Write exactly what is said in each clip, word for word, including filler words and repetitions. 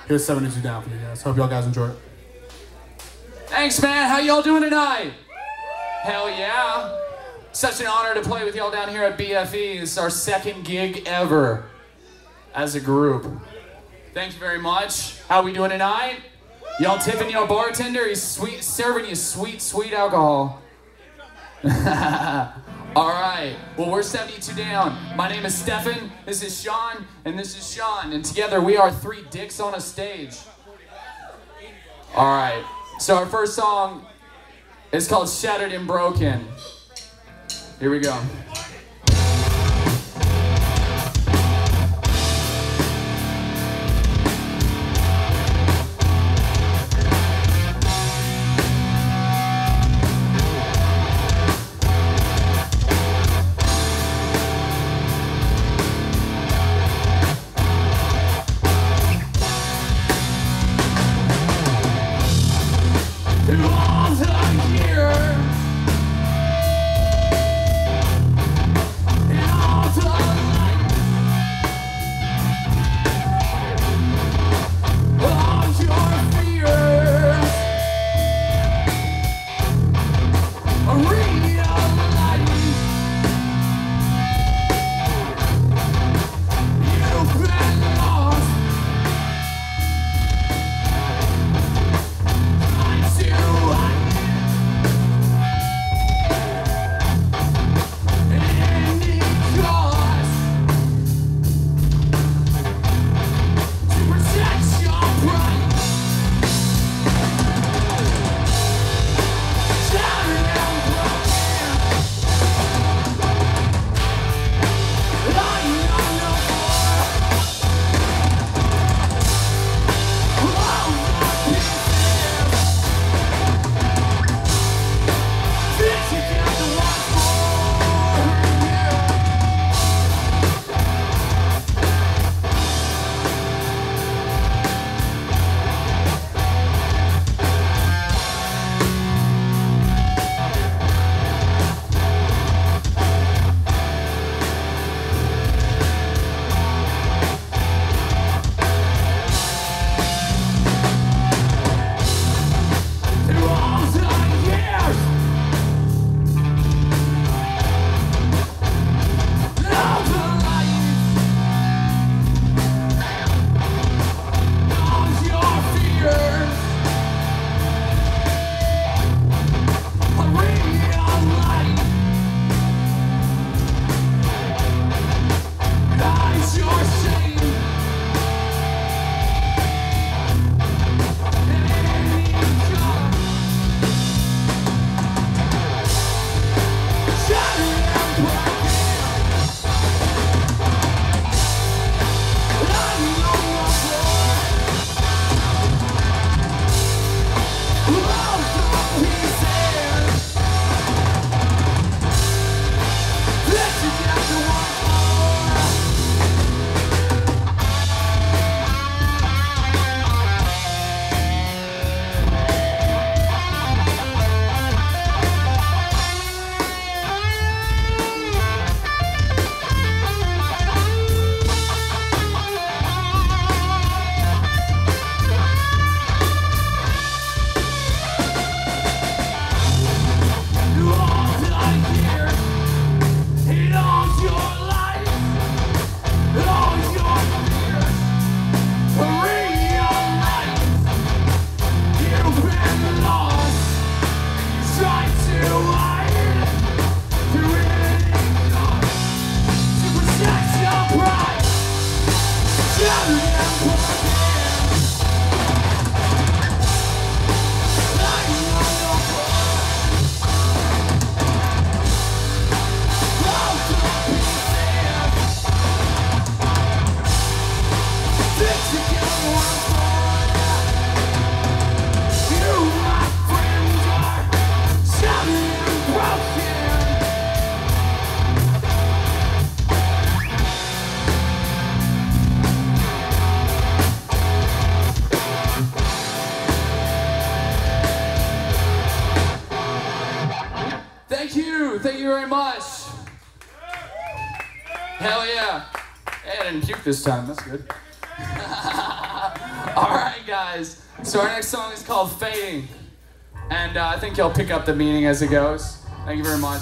Here's seventy-two down for you guys. Hope y'all guys enjoy it. Thanks, man. How y'all doing tonight? Hell yeah. Such an honor to play with y'all down here at B F E. This is our second gig ever as a group. Thank you very much. How we doing tonight? Y'all tipping your bartender? He's sweet, serving you sweet, sweet alcohol. All right. Well, we're seventy-two down. My name is Stefan. This is Sean, and this is Sean. And together we are three dicks on a stage. All right. So our first song is called Shattered and Broken. Here we go. Thank you very much. Hell yeah. Hey, I didn't puke this time. That's good. All right. guys. So our next song is called Fading. And uh, I think you'll pick up the meaning as it goes. Thank you very much.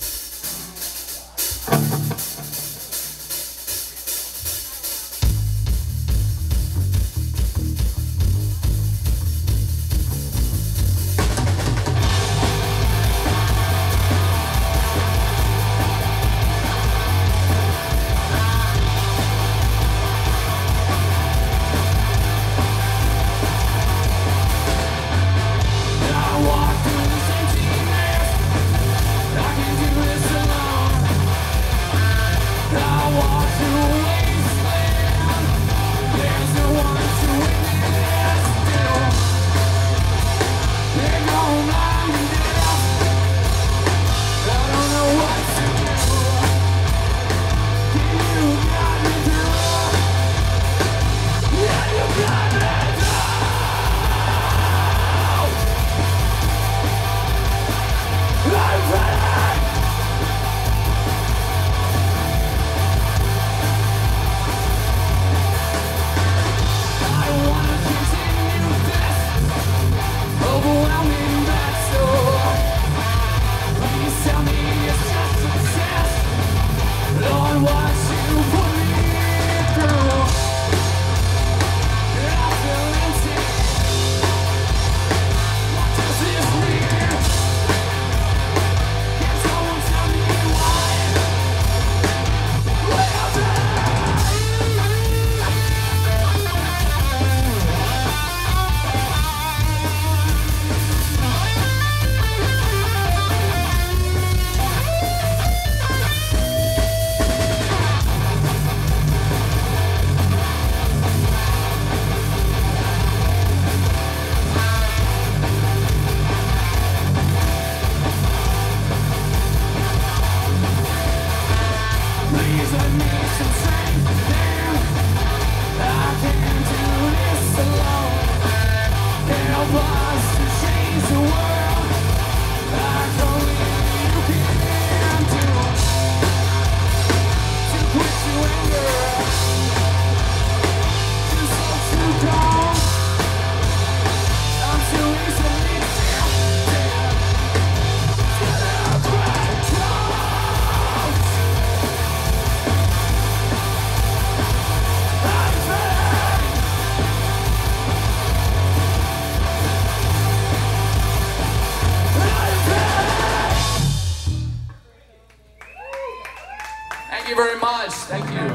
Thank you very much. Thank you.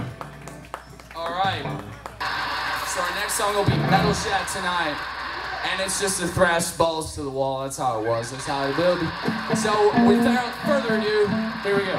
All right. So our next song will be Metal Shack Tonight. And it's just to thrash balls to the wall. That's how it was. That's how it will be. So without further ado, here we go.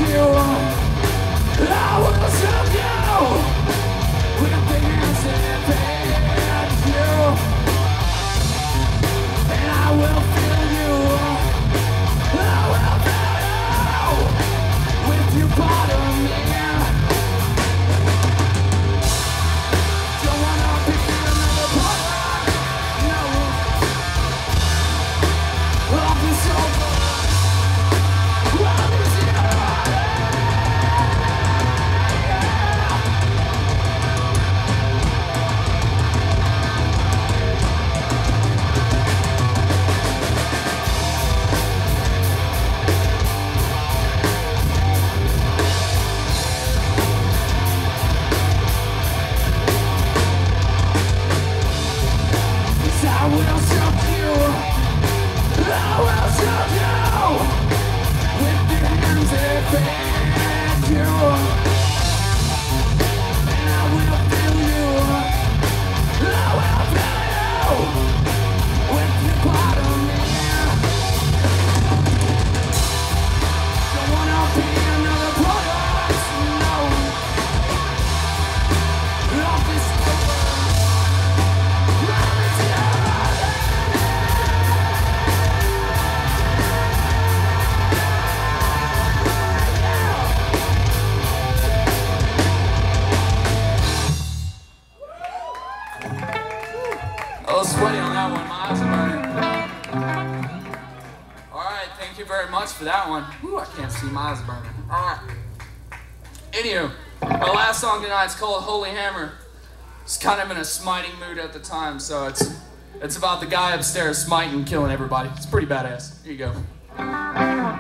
you. I will show you. With the hands that paid you. And I will feel you. I will feel you. With you part of me. Don't wanna be another part. No. Love is over. Love is over. I will shock you. I will shock you. With the hands that fed you. And I will feel you. I will feel you. With you part of me. Don't wanna be another product. No. Love is over. Love is over. I was sweaty on that one, my eyes are burning. Alright, thank you very much for that one. Ooh, I can't see, my eyes are burning. Alright. Anywho, my last song tonight's called Holy Hammer. It's kind of in a smiting mood at the time, so it's it's about the guy upstairs smiting, killing everybody. It's pretty badass. Here you go.